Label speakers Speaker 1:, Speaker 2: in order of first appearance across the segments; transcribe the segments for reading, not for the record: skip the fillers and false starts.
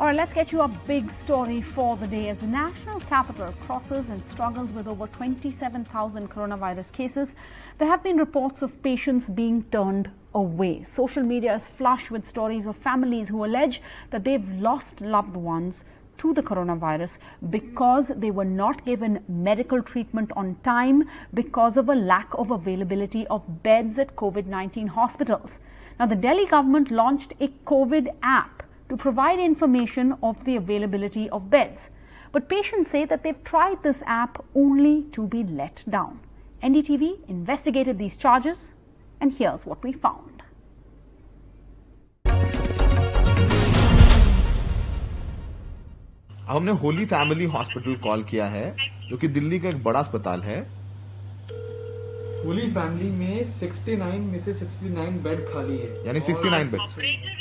Speaker 1: All right, let's get you a big story for the day. As the national capital crosses and struggles with over 27,000 coronavirus cases, there have been reports of patients being turned away. Social media is flush with stories of families who allege that they've lost loved ones to the coronavirus because they were not given medical treatment on time because of a lack of availability of beds at COVID-19 hospitals. Now, the Delhi government launched a COVID app to provide information of the availability of beds. But patients say that they've tried this app only to be let down. NDTV investigated these charges, and here's what we found.
Speaker 2: हमने Holi Family hospital call किया है, जो कि दिल्ली का एक बड़ा अस्पताल है।
Speaker 3: होली फैमिली में 69 में से 69 बेड खाली है,
Speaker 2: यानी 69 बेड्स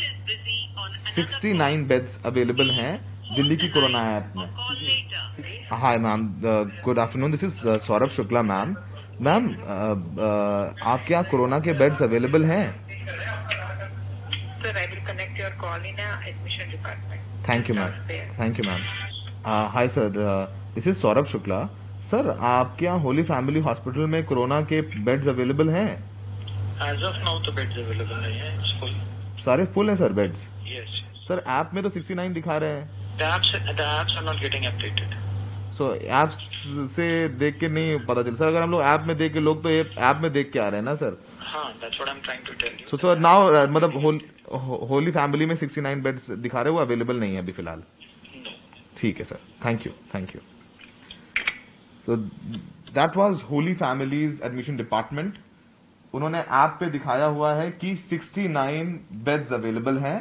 Speaker 2: 69 बेड्स अवेलेबल हैं दिल्ली की कोरोना ऐप में। Hi ma'am, good afternoon, this is Saurabh Shukla ma'am. Ma'am, आपके यहाँ कोरोना के बेड्स अवेलेबल हैं?
Speaker 4: Sir, I will connect your call in admission department.
Speaker 2: Thank you ma'am, thank you ma'am. Hi sir, this is Saurabh Shukla. Sir, आपके यहाँ Holy Family Hospital में corona के beds available हैं?
Speaker 5: As of now तो beds available नहीं है, it's full.
Speaker 2: सारे full हैं sir beds?
Speaker 5: Yes
Speaker 2: sir, app में तो 69 दिखा रहे हैं।
Speaker 5: The apps are not getting updated.
Speaker 2: So apps से देख के नहीं पता चल सर। अगर हम लोग ऐप में देख के, लोग तो ये ऐप में देख के आ रहे हैं ना सर।
Speaker 5: हाँ, that's what I'm trying to tell you.
Speaker 2: So sir now मतलब होली फैमिली में 69 बेड्स दिखा रहे हैं, वो अवेलेबल नहीं है अभी फिलहाल। ठीक है sir, thank you, thank you. तो that was Holy Family's admission department. उन्होंने ऐप पे दिखाया हुआ है कि 69 बेड्स अवेलेबल हैं,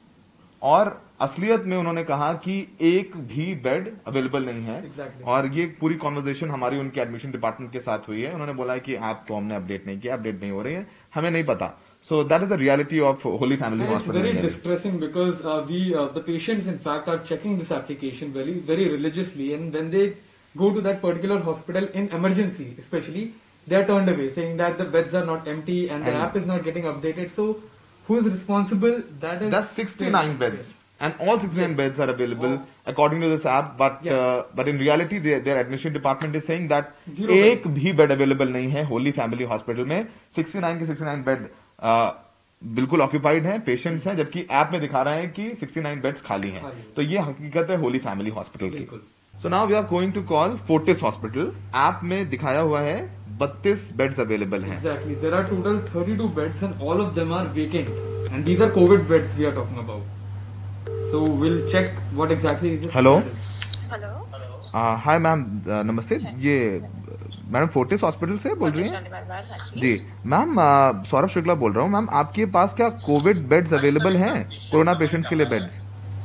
Speaker 2: और असलियत में उन्होंने कहा कि एक भी बेड अवेलेबल नहीं है।
Speaker 3: Exactly.
Speaker 2: और ये पूरी कॉन्वर्सेशन हमारी उनके एडमिशन डिपार्टमेंट के साथ हुई है। उन्होंने बोला है कि ऐप को हमने अपडेट नहीं किया, अपडेट नहीं हो रही है, हमें नहीं पता। So that is the reality of Holy Family Hospital.
Speaker 3: It's very distressing because the patients in fact are checking this application very religiously, and when they go to that particular hospital in emergency, especially, they are turned away, saying that the beds are not empty and the app is not getting updated. So who is responsible? That's
Speaker 2: 69 beds. And all 69 beds are available according to this app, but in reality their admission department is saying that एक भी bed available नहीं है Holi Family Hospital में। 69 के 69 bed बिल्कुल occupied हैं, patients हैं, जबकि ऐप में दिखा रहे हैं कि 69 बेड्स खाली हैं। तो ये हकीकत है होली फैमिली हॉस्पिटल की। So now we are going to call Fortis hospital. App में दिखाया हुआ है 32 बेड्स अवेलेबल हैं।
Speaker 3: Exactly. There are total 32 beds and all of them are vacant. And these are COVID beds we are talking about. So we'll check what exactly is it.
Speaker 2: Hello,
Speaker 4: hello,
Speaker 2: hi ma'am, नमस्ते। ये madam Fortis hospital से बोल रही हैं? जी ma'am, Saurabh Shukla बोल रहा हूँ। Ma'am, आपके पास क्या कोविड बेड्स अवेलेबल हैं, कोरोना पेशेंट्स के लिए beds?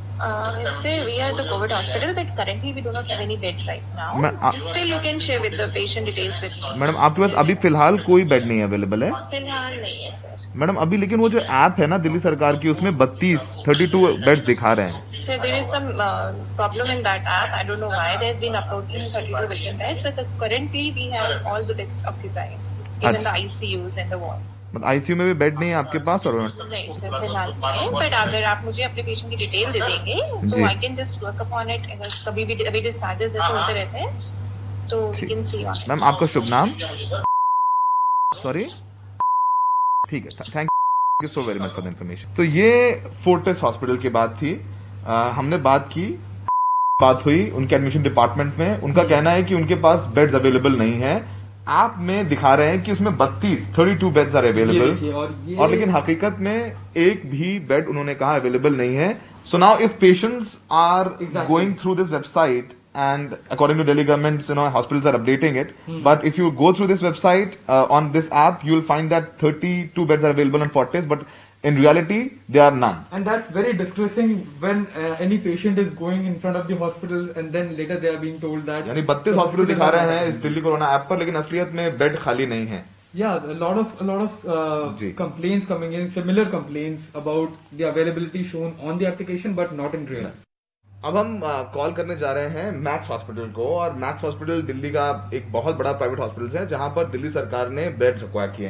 Speaker 4: sir, we are the COVID hospital, but currently we do not have any bed right now. Still, you can share with the patient details with me.
Speaker 2: Madam, आपके पास अभी फिलहाल कोई bed नहीं available है?
Speaker 4: फिलहाल नहीं है सर।
Speaker 2: मैडम, अभी लेकिन वो जो ऐप है ना दिल्ली सरकार की, उसमें 32 बेड्स दिखा रहे हैं।
Speaker 4: Sir, there is some problem in that app. I don't know why. There has been uploading 32 vacant beds, but currently we have all the beds occupied, even the ICUs and the wards.
Speaker 2: मतलब ICU में भी bed नहीं है आपके पास? और
Speaker 4: नहीं sir, फिलहाल नहीं है, बट अगर आप मुझे अपने पेशेंट की डिटेल दे देंगे तो I can just work upon it. अगर कभी भी अभी डिस्चार्जेस ऐसे होते रहते हैं तो we can see on.
Speaker 2: Ma'am, आपका शुभ नाम? सॉरी, ठीक है, thank you so very much for the information. तो ये फोर्टिस हॉस्पिटल की बात थी। हमने बात हुई उनके एडमिशन डिपार्टमेंट में। उनका कहना है कि उनके पास बेड्स अवेलेबल नहीं है। ऐप में दिखा रहे हैं कि उसमें 32 बेड्स आर अवेलेबल, और लेकिन हकीकत में एक भी बेड उन्होंने कहा अवेलेबल नहीं है। So now if patients are going through this website, and according to Delhi government, hospitals are updating it. But if you go through this website on this app, you will find that 32 beds are available on Fortis, but in reality, there are none.
Speaker 3: And that's very distressing when any patient is going in front of the hospital and then later they are being told that.
Speaker 2: यानी 32 hospital दिखा रहे हैं इस Delhi corona app पर, लेकिन असलियत में bed खाली नहीं है।
Speaker 3: Yeah, a lot of complaints coming in, similar complaints about the availability shown on the application, but not in real.
Speaker 2: अब हम कॉल करने जा रहे हैं मैक्स हॉस्पिटल को, और मैक्स हॉस्पिटल दिल्ली का एक बहुत बड़ा प्राइवेट हॉस्पिटल है जहां पर दिल्ली सरकार ने बेड्स एक्वायर किए हैं।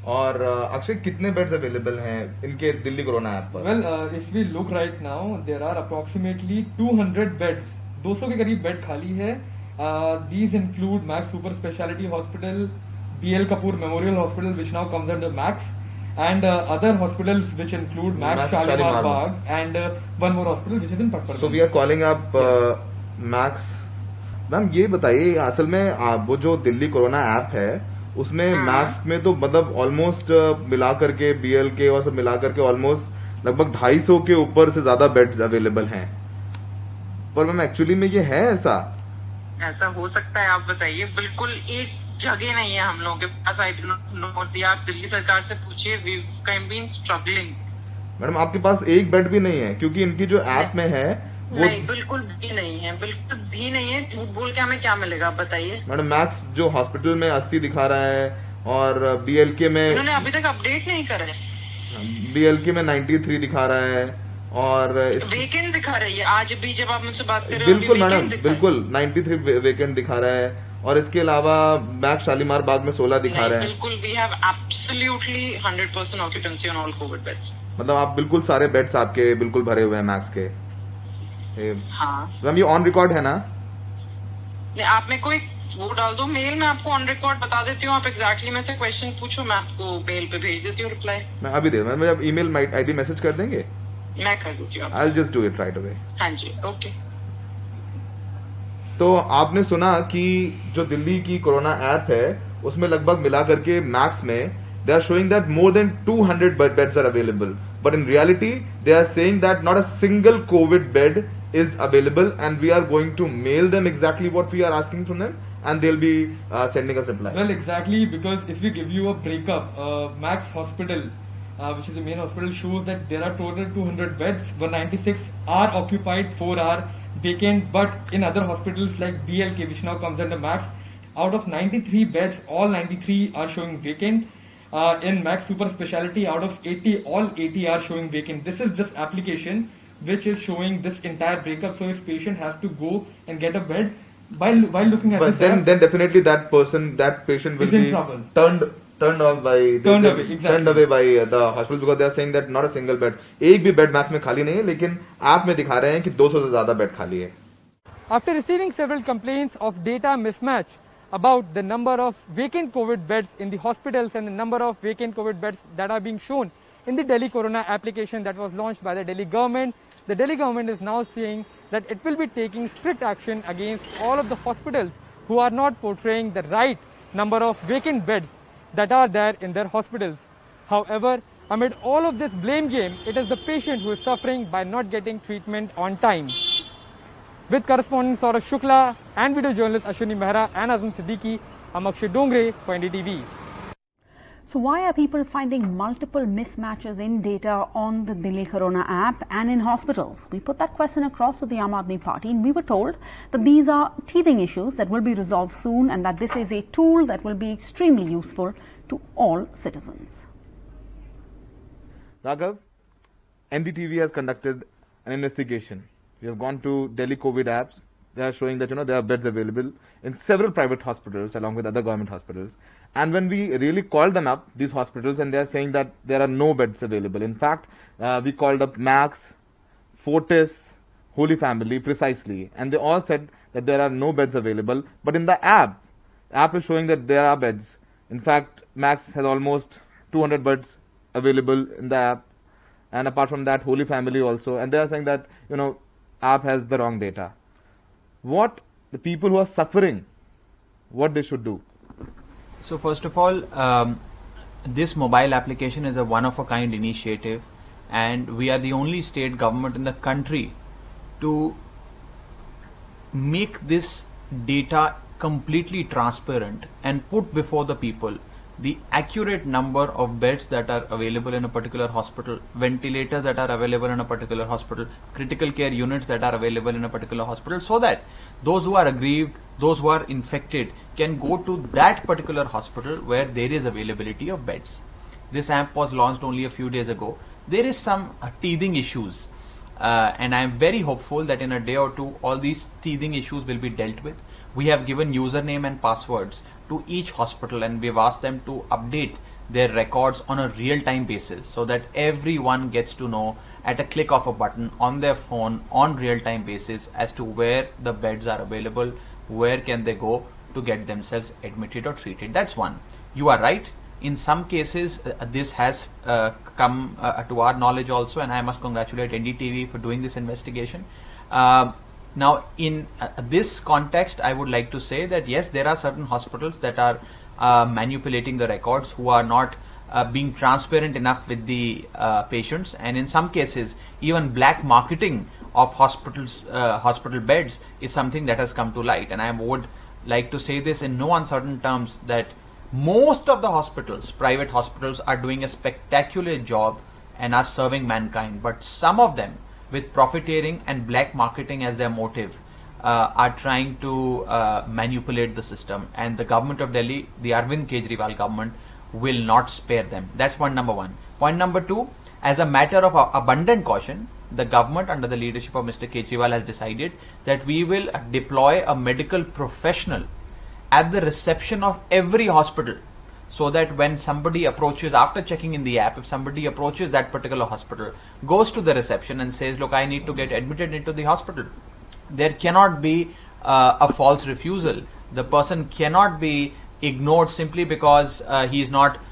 Speaker 2: और अक्षय कितने बेड्स अवेलेबल हैं इनके दिल्ली कोरोना ऐप पर?
Speaker 3: Well, if we look right now, there are approximately 200 beds. 200 के करीब बेड खाली है. These include Max Super Speciality Hospital, BL Kapoor Memorial Hospital, which now comes under Max, and other hospitals which include Max Shalimar Bagh, and one more hospital which is in Patparganj.
Speaker 2: So we are calling up Max. Ma'am ये बताइए, असल में वो जो Delhi corona app है उसमें max में तो मतलब ऑलमोस्ट मिला करके बीएल के और सब मिला करके ऑलमोस्ट लगभग 250 के ऊपर से ज्यादा बेड्स अवेलेबल हैं, पर मैम एक्चुअली में ये है
Speaker 6: ऐसा हो सकता है? आप बताइए. बिल्कुल एक जगह नहीं है हम लोगों के पास. I do not know. आप दिल्ली सरकार से पूछिए. We can been struggling.
Speaker 2: Madam आपके पास एक बेड भी नहीं है? क्योंकि इनकी जो ऐप में है वो
Speaker 6: नहीं, बिल्कुल भी नहीं है. बिल्कुल भी नहीं है. झूठ बोल के हमें क्या मिलेगा, आप बताइए.
Speaker 2: मैडम मैक्स जो हॉस्पिटल में 80 दिखा रहा है और बीएलके में
Speaker 6: उन्होंने अभी तक अपडेट नहीं करा है.
Speaker 2: बीएलके में 93 दिखा रहा है और
Speaker 6: वेकेंट दिखा रही है. आज भी जब आप मुझसे बात कर रहे हो
Speaker 2: बिल्कुल मैडम बिल्कुल 93 वेकेंट दिखा रहा है और इसके अलावा मैक्स शालीमार बाग में 16 दिखा रहा है.
Speaker 6: बिल्कुल we have absolutely 100% occupancy on all covid beds.
Speaker 2: मतलब आप बिल्कुल सारे बेड्स आपके बिल्कुल भरे हुए हैं मैक्स के.
Speaker 6: हाँ
Speaker 2: मैम ये ऑन रिकॉर्ड है ना?
Speaker 6: नहीं, आप मेरे को एक वो डाल दो मेल, मैं आपको ऑन रिकॉर्ड बता देती हूँ. आप एग्जैक्टली मेरे से क्वेश्चन पूछो, मैं आपको मेल पे भेज देती हूँ रिप्लाई.
Speaker 2: मैं अभी दे मैं जब ईमेल आईडी मैसेज कर देंगे
Speaker 6: मैं कर दूंगी.
Speaker 2: I will just do it right away.
Speaker 6: हाँ जी, ओके.
Speaker 2: तो आपने सुना कि जो दिल्ली की कोरोना ऐप है उसमें लगभग मिला करके मैक्स में they are showing that more than 200 beds are available, but in reality they are saying that not a single COVID bed is available, and we are going to mail them exactly what we are asking from them, and they'll be sending us reply.
Speaker 3: Well, exactly, because if we give you a breakup, Max Hospital, which is the main hospital, shows that there are total 200 beds, 196 are occupied, 4 are vacant, but in other hospitals like BLK, which now comes under Max, out of 93 beds, all 93 are showing vacant. In Max Super Speciality, out of 80, all 80 are showing vacant. This is this application which is showing this entire breakup. So if patient has to go and get a bed while looking at
Speaker 2: but
Speaker 3: this
Speaker 2: then definitely that patient will be turned away by the hospital, because they are saying that not a single bed, एक भी bed Max में खाली नहीं है, लेकिन app में दिखा रहे हैं कि 200 से ज्यादा बेड खाली है.
Speaker 3: After receiving several complaints of data mismatch about the number of vacant COVID beds in the hospitals and the number of vacant COVID beds that are being shown in the Delhi Corona application that was launched by the Delhi government, the Delhi government is now saying that it will be taking strict action against all of the hospitals who are not portraying the right number of vacant beds that are there in their hospitals. However, amid all of this blame game, it is the patient who is suffering by not getting treatment on time. With correspondent Saurabh Shukla and video journalist Ashwini Mehra and Azam Siddiqui, I'm Akshay Dongre for NDTV.
Speaker 1: So why are people finding multiple mismatches in data on the Delhi Corona app and in hospitals? We put that question across to the Aam Aadmi Party, and we were told that these are teething issues that will be resolved soon, and that this is a tool that will be extremely useful to all citizens.
Speaker 2: Raghav, NDTV has conducted an investigation. We have gone to Delhi COVID apps. They are showing that there are beds available in several private hospitals along with other government hospitals. And when we really called them up, these hospitals, and they are saying that there are no beds available. In fact, we called up Max, Fortis, Holy Family precisely, and they all said that there are no beds available. But in the app is showing that there are beds. In fact, Max has almost 200 beds available in the app, and apart from that, Holy Family also. And they are saying that app has the wrong data. What the people who are suffering, what they should do?
Speaker 7: So first of all, this mobile application is a one-of-a-kind initiative, and we are the only state government in the country to make this data completely transparent and put before the people the accurate number of beds that are available in a particular hospital, ventilators that are available in a particular hospital, critical care units that are available in a particular hospital, so that those who are aggrieved, those who are infected can go to that particular hospital where there is availability of beds. This app was launched only a few days ago. There is some teething issues, and I am very hopeful that in a day or two all these teething issues will be dealt with. We have given username and passwords to each hospital, and we have asked them to update their records on a real-time basis, so that everyone gets to know at a click of a button on their phone on real-time basis as to where the beds are available, where can they go to get themselves admitted or treated. That's one. You are right. In some cases, this has come to our knowledge also, and I must congratulate NDTV for doing this investigation. Now, in this context, I would like to say that yes, there are certain hospitals that are manipulating the records, who are not being transparent enough with the patients, and in some cases, even black marketing of hospital beds is something that has come to light. And I would like to say this in no uncertain terms, that most of the hospitals, private hospitals, are doing a spectacular job and are serving mankind, but some of them, with profiteering and black marketing as their motive, are trying to manipulate the system, and the government of Delhi, the Arvind Kejriwal government, will not spare them. That's point number one. Point number two, as a matter of abundant caution, the government under the leadership of Mr. Kejriwal has decided that we will deploy a medical professional at the reception of every hospital, so that when somebody approaches, after checking in the app, if somebody approaches that particular hospital, goes to the reception and says, look, I need to get admitted into the hospital, there cannot be a false refusal. The person cannot be ignored simply because he is not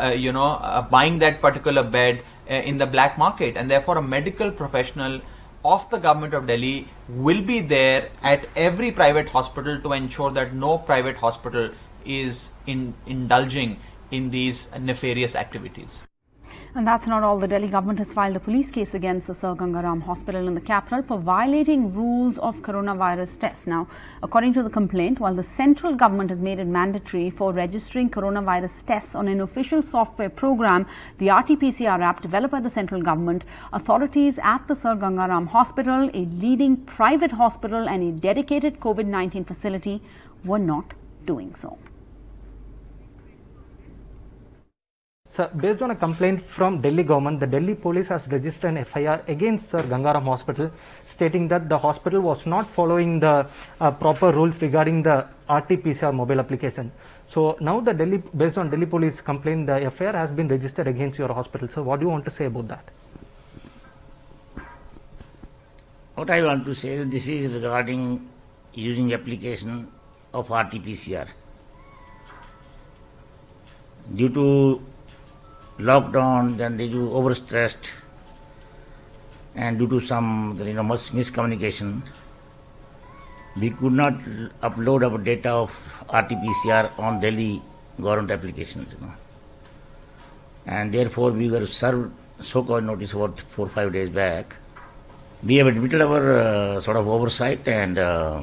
Speaker 7: buying that particular bed in the black market. And therefore a medical professional of the government of Delhi will be there at every private hospital to ensure that no private hospital is indulging in these nefarious activities.
Speaker 1: And that's not all. The Delhi government has filed a police case against the Sir Ganga Ram Hospital in the capital for violating rules of coronavirus tests. Now, according to the complaint, while the central government has made it mandatory for registering coronavirus tests on an official software program, the RT-PCR app developed by the central government, authorities at the Sir Ganga Ram Hospital, a leading private hospital and a dedicated COVID-19 facility, were not doing so.
Speaker 8: So, based on a complaint from Delhi government, the Delhi police has registered an FIR against Sir Ganga Ram Hospital, stating that the hospital was not following the proper rules regarding the RT-PCR mobile application. So now the based on Delhi police complaint, the FIR has been registered against your hospital. So what do you want to say about that?
Speaker 9: What I want to say is this is regarding using application of RT-PCR. Due to lockdown, then they do overstressed, and due to some miscommunication, we could not upload our data of RT-PCR on Delhi government applications, and therefore we were served so-called notice about 4 or 5 days back. We have admitted our sort of oversight, and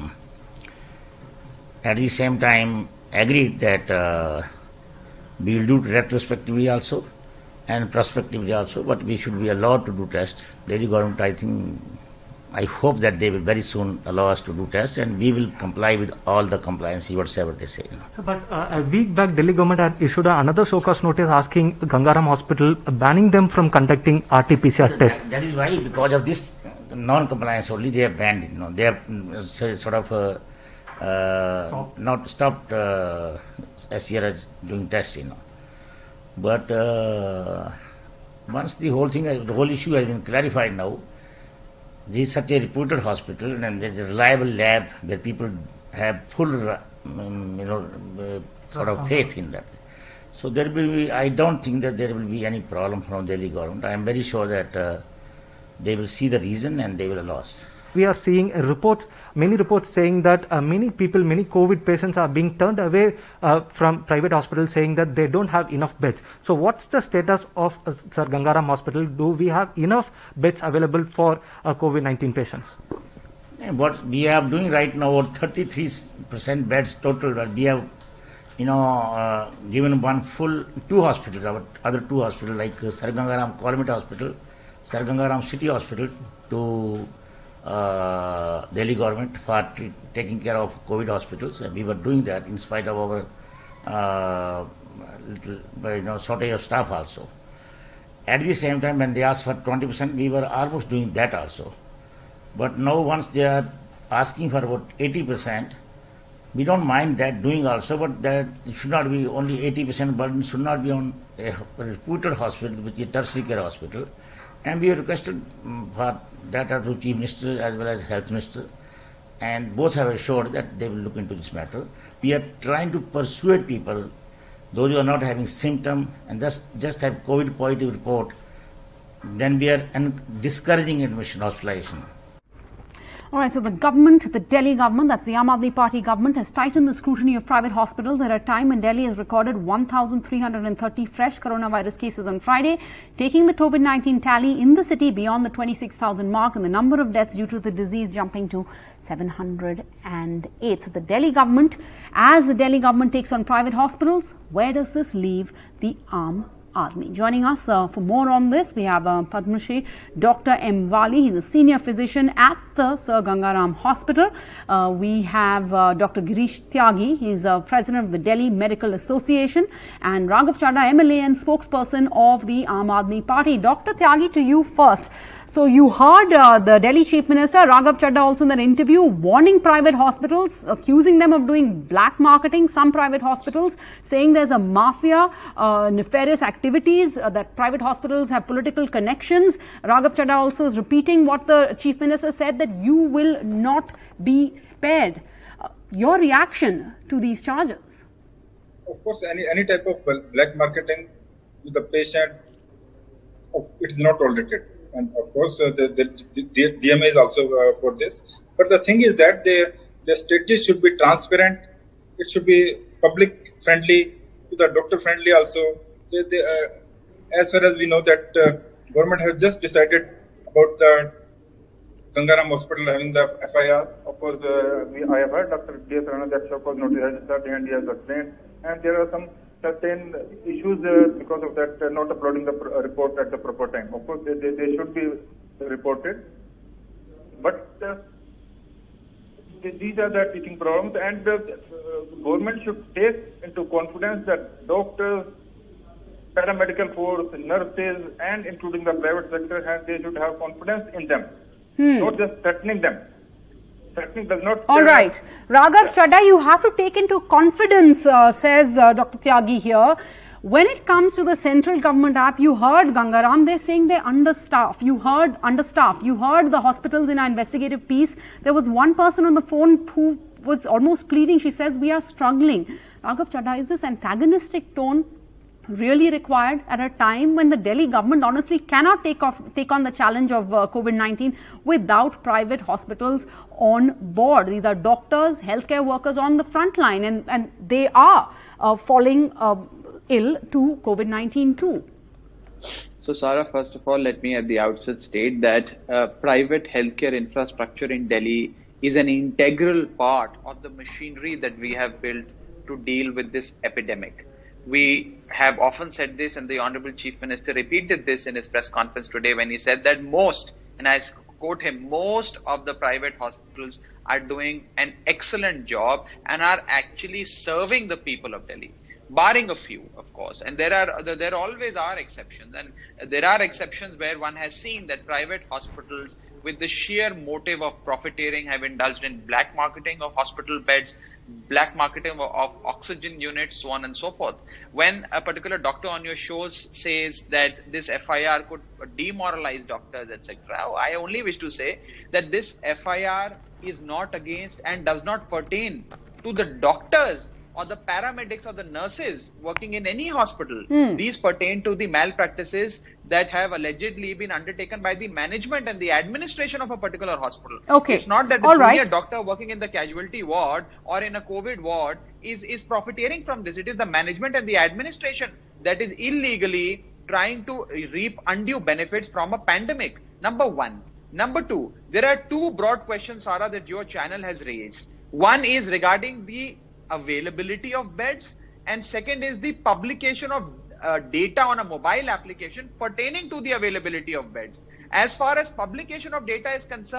Speaker 9: at the same time agreed that we will do retrospectively also and prospectively also, but we should be allowed to do tests. Delhi government, I hope that they will very soon allow us to do tests, and we will comply with all the compliance, whatever they say.
Speaker 8: So, but a week back, Delhi government had issued another show-cause notice asking Ganga Ram Hospital, banning them from conducting RT-PCR tests.
Speaker 9: That is why, because of this non-compliance only, they have banned it. They have sort of not stopped SCRH doing tests. But once the whole issue has been clarified now, this is such a reputed hospital, and there is a reliable lab where people have full, sort of faith in that. So there will be, I don't think that there will be any problem from Delhi government. I am very sure that they will see the reason and they will allow us.
Speaker 8: We are seeing many reports saying that many COVID patients are being turned away from private hospitals, saying that they don't have enough beds. So what's the status of Sir Ganga Ram Hospital? Do we have enough beds available for COVID-19 patients?
Speaker 9: What we are doing right now, 33% beds total. We have, given two hospitals, our other two hospitals, like Sir Ganga Ram Colomit Hospital, Sir Ganga Ram City Hospital, to Delhi government for taking care of COVID hospitals, and we were doing that in spite of our shortage of staff also. At the same time, when they asked for 20%, we were almost doing that also. But now once they are asking for about 80%, we don't mind that doing also, but that it should not be only 80% burden should not be on a reputed hospital, which is a tertiary care hospital. And we have requested for that to Chief Minister as well as Health Minister, and both have assured that they will look into this matter. We are trying to persuade people, those who are not having symptom and just have COVID positive report, then we are discouraging admission, hospitalization.
Speaker 1: All right, so the government, the Delhi government, that's the Aam Aadmi Party government, has tightened the scrutiny of private hospitals at a time when Delhi has recorded 1,330 fresh coronavirus cases on Friday, taking the COVID-19 tally in the city beyond the 26,000 mark and the number of deaths due to the disease jumping to 708. So the Delhi government, as the Delhi government takes on private hospitals, where does this leave the Aam Aadmi? Joining us for more on this, we have Padma Shri Dr. M. Wali. He's a senior physician at the Sir Gangaram Hospital. We have Dr. Girish Tyagi. He's president of the Delhi Medical Association, and Raghav Chadha, MLA and spokesperson of the Aam Aadmi Party. Dr. Tyagi, to you first. So you heard the Delhi Chief Minister, Raghav Chadha, also in that interview, warning private hospitals, accusing them of doing black marketing, some private hospitals, saying there's a mafia, nefarious activities, that private hospitals have political connections. Raghav Chadha also is repeating what the Chief Minister said, that you will not be spared. Your reaction to these charges?
Speaker 10: Of course, any type of black marketing to the patient, it is not tolerated. And of course, the DMA is also for this. But the thing is that the strategy should be transparent. It should be public friendly, to the doctor friendly also. As far as we know that government has just decided about the Gangaram Hospital having the FIR. Of course, I have heard Dr. D.S. Rana that of course notice has started and he has explained. And there are some certain issues because of that not uploading the report at the proper time. Of course, they should be reported. But these are the teaching problems, and the government should take into confidence that doctors, paramedical force, nurses, and including the private sector, they should have confidence in them, not just threatening them. Threatening does not.
Speaker 1: All right, Raghav Chadha, you have to take into confidence, says Dr. Tyagi here. When it comes to the central government app, you heard Gangaram, they're saying they're understaffed. You heard understaffed. You heard the hospitals in our investigative piece. There was one person on the phone who was almost pleading. She says, we are struggling. Raghav Chadha, is this antagonistic tone really required at a time when the Delhi government honestly cannot take on the challenge of COVID-19 without private hospitals on board? These are doctors, healthcare workers on the front line, and they are falling ill to COVID-19 too.
Speaker 7: So Sarah, first of all, let me at the outset state that private healthcare infrastructure in Delhi is an integral part of the machinery that we have built to deal with this epidemic. We have often said this, and the Honorable Chief Minister repeated this in his press conference today when he said that most, and I quote him, most of the private hospitals are doing an excellent job and are actually serving the people of Delhi, barring a few, of course. And there always are exceptions, and there are exceptions where one has seen that private hospitals, with the sheer motive of profiteering, have indulged in black marketing of hospital beds, black marketing of oxygen units, so on and so forth. When a particular doctor on your shows says that this FIR could demoralize doctors, etc., I only wish to say that this FIR is not against and does not pertain to the doctors or the paramedics or the nurses working in any hospital. These pertain to the malpractices that have allegedly been undertaken by the management and the administration of a particular hospital.
Speaker 1: Okay.
Speaker 7: It's not that the junior doctor working in the casualty ward or in a COVID ward is profiteering from this. It is the management and the administration that is illegally trying to reap undue benefits from a pandemic. Number one. Number two, there are two broad questions, Sarah, that your channel has raised. One is regarding the availability of beds, and second is the publication of data on a mobile application pertaining to the availability of beds. As far as publication of data is concerned,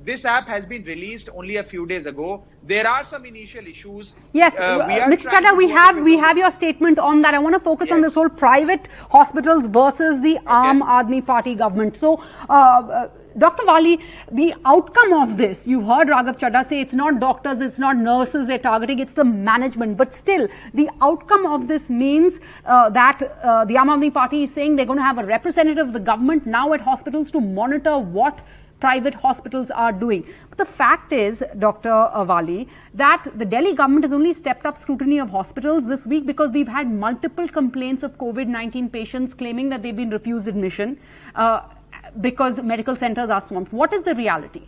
Speaker 11: This app has been released only a few days ago. There are some initial issues.
Speaker 1: Yes, Mr. Chadha, we have your statement on that. I want to focus on this whole private hospitals versus the Aam Aadmi Party government. So, Dr. Wali, the outcome of this, you heard Raghav Chadha say it's not doctors, it's not nurses they're targeting, it's the management. But still, the outcome of this means that the Aam Aadmi Party is saying they're going to have a representative of the government now at hospitals to monitor what private hospitals are doing. But the fact is, Dr. Wali, that the Delhi government has only stepped up scrutiny of hospitals this week because we've had multiple complaints of COVID-19 patients claiming that they've been refused admission because medical centers are swamped. What is the reality?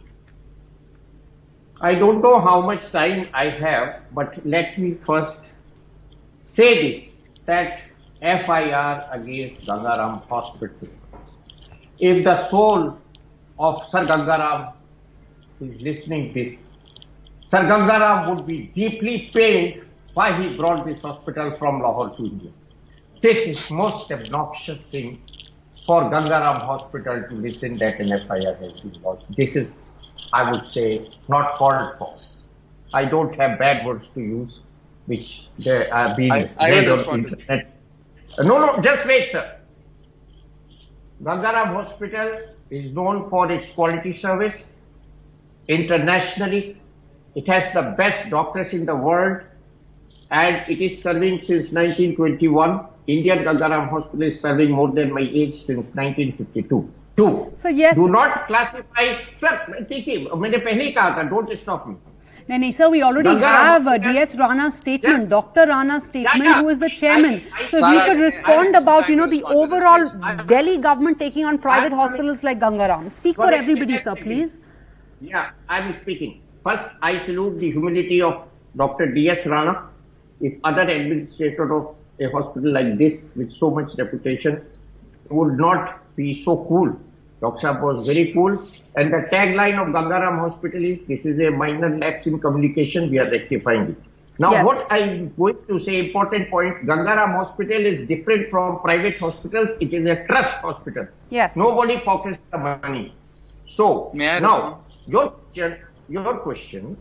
Speaker 12: I don't know how much time I have, but let me first say this, that FIR against Gangaram Hospital. If the soul of Sir Gangaram is listening this, Sir Gangaram would be deeply pained why he brought this hospital from Lahore to India. This is most obnoxious thing for Gangaram Hospital to listen that an FIR has been lodged. This is, I would say, not called for. I don't have bad words to use, which they are being read on the internet. No, just wait, sir. Gangaram Hospital is known for its quality service internationally. It has the best doctors in the world, and it is serving since 1921. Indian Gangaram Hospital is serving more than my age since 1952.
Speaker 1: So yes,
Speaker 12: do not classify. Sir, मैंने पहले ही कहा था, don't stop me.
Speaker 1: No, sir, we already have DS Rana's statement, Dr. Rana's statement, who is the chairman. So if you could respond about, the overall Delhi government taking on private hospitals like Gangaram. Speak for everybody, sir, please.
Speaker 12: Yeah, I'm speaking. First, I salute the humility of Dr. DS Rana. If other administrator of a hospital like this with so much reputation would not be so cool. Dr. Saab was very cool. And the tagline of Gangaram Hospital is, this is a minor lapse in communication, we are rectifying it. Now, what I'm going to say, important point, Gangaram Hospital is different from private hospitals. It is a trust hospital.
Speaker 1: Yes.
Speaker 12: Nobody pockets the money. So, now, your question,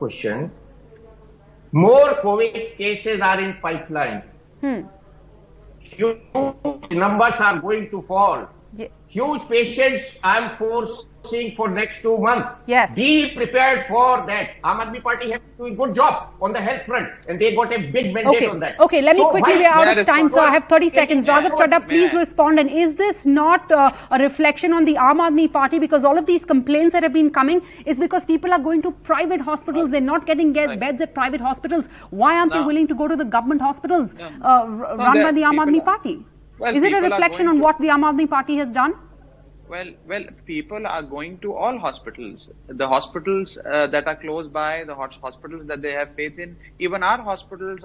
Speaker 12: more COVID cases are in pipeline. Huge numbers are going to fall. Huge patients I am foreseeing for next 2 months.
Speaker 1: Yes.
Speaker 12: Be prepared for that. Aam Aadmi Party has to do a good job on the health front, and they got a big mandate on that.
Speaker 1: Okay, let me quickly, we are out of time, sir. I have 30 seconds. Raghav Chadha, please respond. And is this not a reflection on the Aam Aadmi Party? Because all of these complaints that have been coming is because people are going to private hospitals. They're not getting beds at private hospitals. Why aren't they willing to go to the government hospitals run by the Aam Aadmi Party? Is it a reflection on what the Aam Aadmi Party has done?
Speaker 11: Well, people are going to all hospitals. The hospitals that are close by, the hospitals that they have faith in. Even our hospitals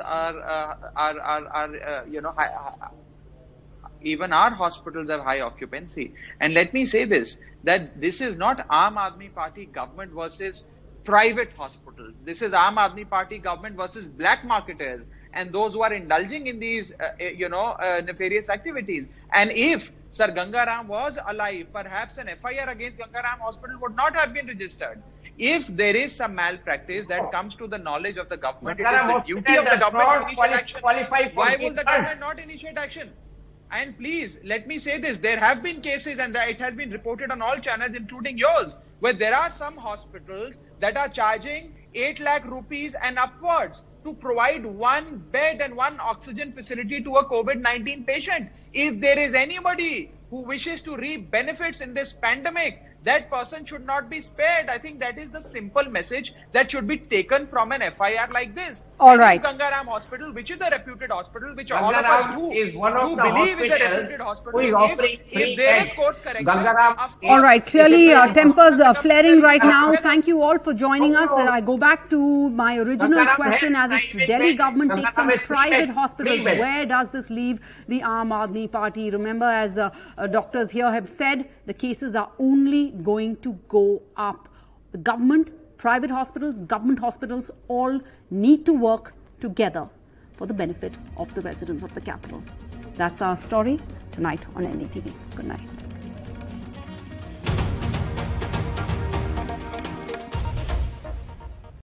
Speaker 11: even our hospitals have high occupancy. And let me say this, that this is not Aam Aadmi Party government versus private hospitals. This is Aam Aadmi Party government versus black marketers and those who are indulging in these, nefarious activities. And if Sir Gangaram was alive, perhaps an FIR against Gangaram Hospital would not have been registered. If there is some malpractice that comes to the knowledge of the government, it is the duty of the government to initiate action. Why will the government not initiate action? And please, let me say this, there have been cases, and it has been reported on all channels, including yours, where there are some hospitals that are charging 8 lakh rupees and upwards to provide 1 bed and 1 oxygen facility to a COVID-19 patient. If there is anybody who wishes to reap benefits in this pandemic, that person should not be spared. I think that is the simple message that should be taken from an FIR like this.
Speaker 1: All right.
Speaker 11: Gangaram Hospital, which is a reputed hospital, which all of us do believe is a reputed hospital. If there is course correction,
Speaker 1: all right. Clearly, tempers are flaring right now. Thank you all for joining us. I go back to my original question: as if the Delhi government takes on private hospitals, where does this leave the Aam Aadmi Party? Remember, as doctors here have said, the cases are only going to go up. The government, private hospitals, government hospitals all need to work together for the benefit of the residents of the capital. That's our story tonight on NDTV. Good night.